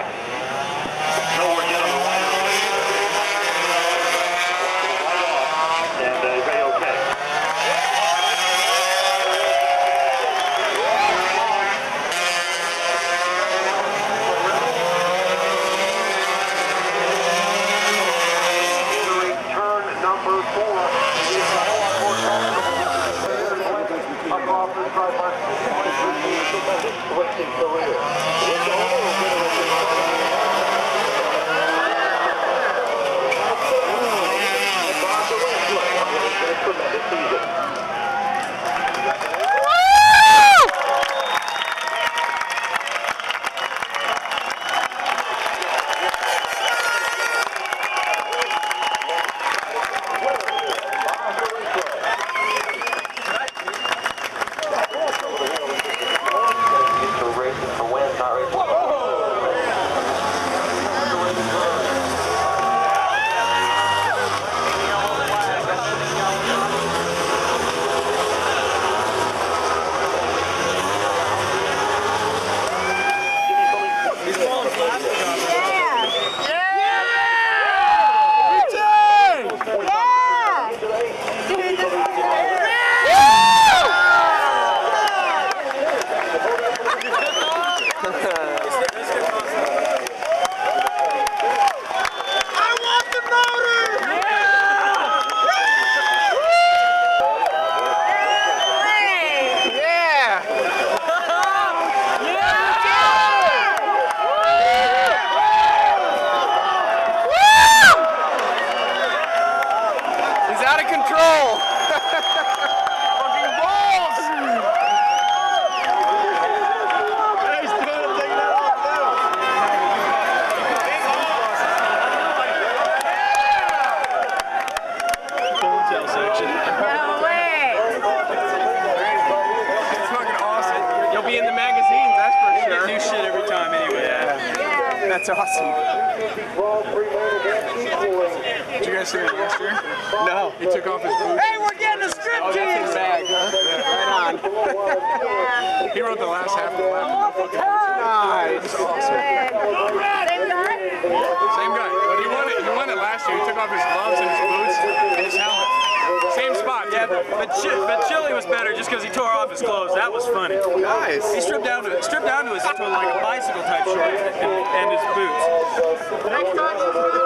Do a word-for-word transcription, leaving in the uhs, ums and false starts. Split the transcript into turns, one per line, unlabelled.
back. No, we're getting the line. And uh, is they okay? Turn number four. Switching career. It's a little bit of a tremendous season.
Out of control! Fucking balls! He's doing it, taking that off too. Ponytail section.
No way!
It's fucking awesome. You'll be in the magazines, that's for sure.
New shit every time anyway.
Yeah.
Yeah.
That's awesome. Did you guys see that last year? No. He took off his boots.
Hey, we're getting a strip
Oh, that's his bag, huh? Yeah, right on.
Yeah.
He wrote the last half of the lap. Nice. Awesome.
Same guy?
Same guy. But he won it. He won it last year. He took off his gloves and his boots and his helmet. Same spot.
Yeah, but but, Ch but Chili was better just because he tore off his clothes. That was funny.
Nice.
He stripped down to stripped down to his to like a bicycle type short and, and his boots.
Next time.